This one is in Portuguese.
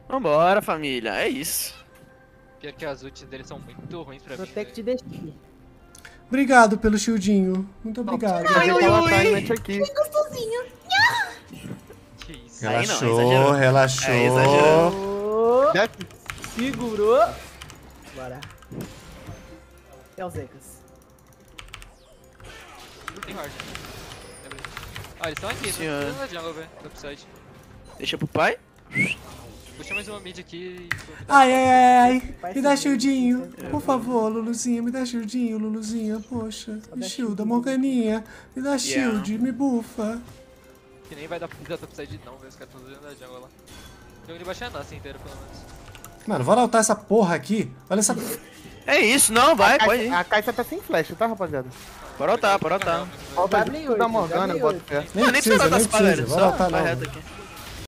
Vambora, família. É isso. Pior que as ults deles são muito ruins pra mim. Protect Destiny. Obrigado pelo shieldinho. Muito obrigado. Ai, ui, ui. Aqui. Que isso. Aí não, Relaxou, exagerou. relaxou. É, exagerou. Desce. Segurou. Bora. É o Zekas. Tem hard. Ah, eles estão aqui, Senhora. não na jungle, velho. No upside. Deixa pro pai. Puxa mais uma mid aqui e... Ai, ai, ai, ai. Me dá shieldinho. Por favor, Luluzinha, me dá shieldinho, Luluzinha. Poxa, me shielda, Morganinha. Me dá shield, me bufa. Que nem vai dar pra dar upside não, velho. Os caras estão dentro da jungle lá. O jogo de baixo é a nossa inteira, pelo menos. Mano, bora ultar essa porra aqui. Olha essa... É isso, não, vai, pode ir. A Caixa tá sem flash, tá, rapaziada? Bora ultar, bora ultar. Falta W8, de da Morgana, W8. bota fé. Nem Não, nem precisa precisa, dar nem as palhas, precisa. só Bora ultar vai não. reto aqui.